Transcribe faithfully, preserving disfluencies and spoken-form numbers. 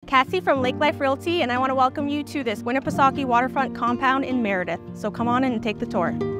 Cassie from Lake Life Realty, and I want to welcome you to this Winnipesaukee waterfront compound in Meredith. So come on in and take the tour.